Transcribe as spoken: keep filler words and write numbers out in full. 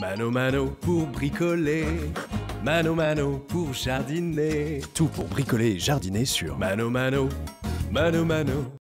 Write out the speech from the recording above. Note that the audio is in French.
Mano Mano pour bricoler, Mano Mano pour jardiner. Tout pour bricoler et jardiner sur Mano Mano, Mano Mano.